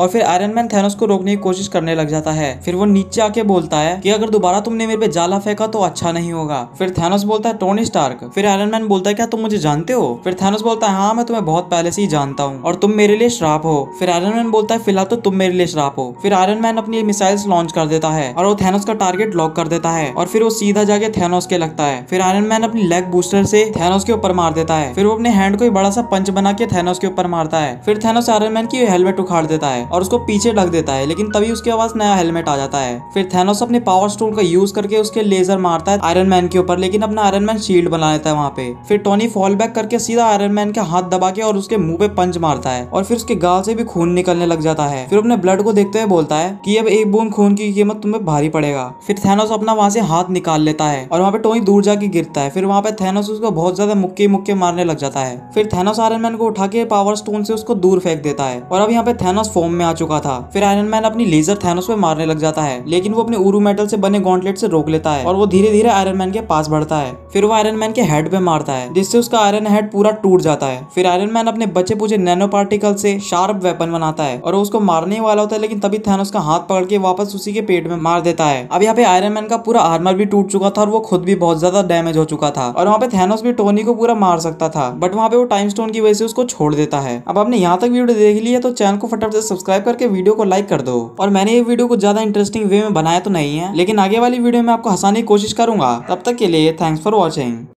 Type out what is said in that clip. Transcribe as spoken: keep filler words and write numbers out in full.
और फिर Iron man Thanos को रोकने की कोशिश करने लग जाता है। फिर वो नीचे आके बोलता है कि अगर दोबारा तुमने मेरे पे जाला फेंका तो अच्छा नहीं होगा। फिर थैनोस बोलता है टोनी स्टार्क। फिर आयरन मैन बोलता है क्या तुम मुझे जानते हो? फिर थैनोस बोलता है हाँ मैं तुम्हें बहुत पहले से ही जानता हूँ और तुम मेरे लिए श्राप हो। फिर आयरन मैन बोलता है फिलहाल तो तुम मेरे लिए श्राप हो। फिर आयरन मैन अपनी मिसाइल्स लॉन्च कर देता है और वो थैनोस का टारगेट लॉक कर देता है और फिर वो सीधा जाके थैनोस के लगता है। फिर आयरन मैन अपनी लेग बूस्टर से थैनोस के ऊपर मार देता है। फिर वो अपने हैंड को बड़ा सा पंच बना के थैनोस के ऊपर मारता है। फिर थैनोस आयरन मैन की हेलमेट उखाड़ देता है और उसको पीछे ढक देता है, लेकिन तभी उसके पास नया हेलमेट आ जाता है। फिर थैनोस अपने पावर स्टोन का यूज करके उसके लेजर मारता है आयरन मैन के ऊपर, लेकिन अपना आयरन मैन शील्ड बना लेता है वहां पे। फिर टोनी फॉल बैक करके सीधा आयरन मैन का हाथ दबा के और उसके मुंह पे पंच मारता है और फिर उसके गाल से भी खून निकलने लग जाता है। फिर अपने ब्लड को देखते हुए बोलता है कि अब एक बूंद खून की कीमत तुम्हें भारी पड़ेगा। फिर थैनोस अपना वहां से हाथ निकाल लेता है और वहां पे टोनी दूर जाके गिरता है। फिर वहां पे थैनोस उसको बहुत ज्यादा मुक्के मुक्के मारने लग जाता है। फिर थैनोस आयरन मैन को उठा के पावर स्टोन से उसको दूर फेंक देता है और अब यहाँ पे थैनोस फॉर्म में आ चुका था। फिर आयरन मैन अपनी लेजर थैनोस पे मारने लग जाता है, लेकिन वो अपने उरू मेटल से बने गॉन्टलेट से रोक लेता है और वो धीरे धीरे आयरन मैन के पास बढ़ता है। फिर वो आयरन मैन के हेड पे मारता है जिससे उसका आयरन हेड पूरा टूट जाता है। फिर आयरन मैन अपने बचे पूछे नैनो पार्टिकल से शार्प वेपन बनाता है और वो उसको मारने वाला होता है, लेकिन तभी थैनोस का हाथ पकड़ के वापस उसी के पेट में मार देता है। अब यहाँ पे आयरन मैन का पूरा आर्मर भी टूट चुका था और वो खुद भी बहुत ज्यादा डैमेज हो चुका था और वहाँ पे थैनोस भी टोनी को पूरा मार सकता था, बट वहाँ पे वो टाइम स्टोन की वजह से उसको छोड़ देता है। अब आपने यहाँ तक वीडियो देख ली है तो चैनल को फटाफट से सब्सक्राइब करके वीडियो को लाइक कर दो। और मैंने ये वीडियो को ज्यादा इंटरेस्टिंग वे में बनाया तो नहीं है, लेकिन आगे वाली वीडियो में आपको हंसाने की कोशिश करूंगा। तब तक के लिए थैंक्स फॉर वॉचिंग।